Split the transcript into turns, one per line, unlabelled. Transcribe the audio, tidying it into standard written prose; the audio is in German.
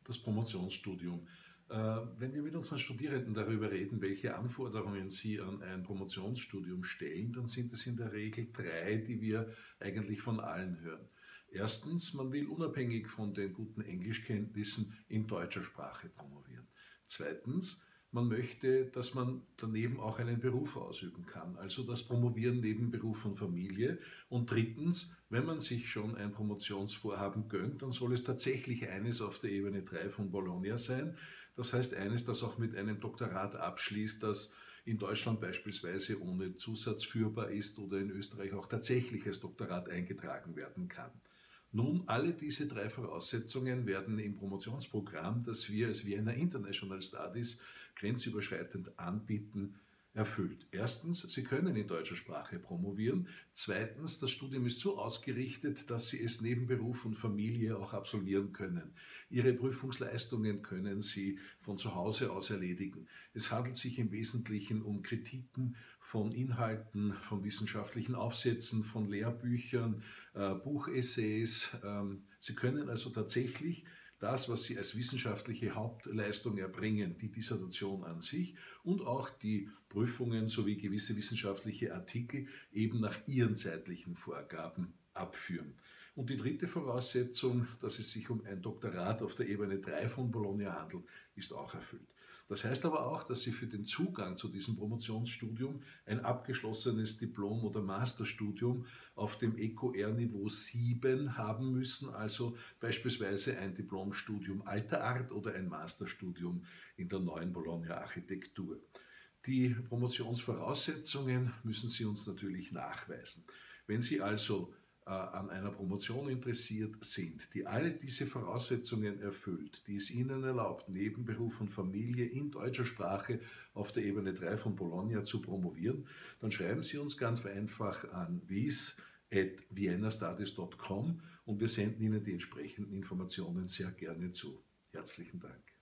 Das Promotionsstudium. Wenn wir mit unseren Studierenden darüber reden, welche Anforderungen sie an ein Promotionsstudium stellen, dann sind es in der Regel drei, die wir eigentlich von allen hören. Erstens, man will unabhängig von den guten Englischkenntnissen in deutscher Sprache promovieren. Zweitens, man möchte, dass man daneben auch einen Beruf ausüben kann, also das Promovieren neben Beruf und Familie. Und drittens, wenn man sich schon ein Promotionsvorhaben gönnt, dann soll es tatsächlich eines auf der Ebene 3 von Bologna sein. Das heißt eines, das auch mit einem Doktorat abschließt, das in Deutschland beispielsweise ohne Zusatz führbar ist oder in Österreich auch tatsächlich als Doktorat eingetragen werden kann. Nun, alle diese drei Voraussetzungen werden im Promotionsprogramm, das wir als Vienna International Studies grenzüberschreitend anbieten, erfüllt. Erstens, Sie können in deutscher Sprache promovieren. Zweitens, das Studium ist so ausgerichtet, dass Sie es neben Beruf und Familie auch absolvieren können. Ihre Prüfungsleistungen können Sie von zu Hause aus erledigen. Es handelt sich im Wesentlichen um Kritiken von Inhalten, von wissenschaftlichen Aufsätzen, von Lehrbüchern, Buchessays. Sie können also tatsächlich das, was Sie als wissenschaftliche Hauptleistung erbringen, die Dissertation an sich und auch die Prüfungen sowie gewisse wissenschaftliche Artikel eben nach Ihren zeitlichen Vorgaben abführen. Und die dritte Voraussetzung, dass es sich um ein Doktorat auf der Ebene 3 von Bologna handelt, ist auch erfüllt. Das heißt aber auch, dass Sie für den Zugang zu diesem Promotionsstudium ein abgeschlossenes Diplom- oder Masterstudium auf dem EQR-Niveau 7 haben müssen, also beispielsweise ein Diplomstudium Alter Art oder ein Masterstudium in der neuen Bologna Architektur. Die Promotionsvoraussetzungen müssen Sie uns natürlich nachweisen. Wenn Sie also an einer Promotion interessiert sind, die alle diese Voraussetzungen erfüllt, die es Ihnen erlaubt, neben Beruf und Familie in deutscher Sprache auf der Ebene 3 von Bologna zu promovieren, dann schreiben Sie uns ganz einfach an wies@viennastudies.com und wir senden Ihnen die entsprechenden Informationen sehr gerne zu. Herzlichen Dank.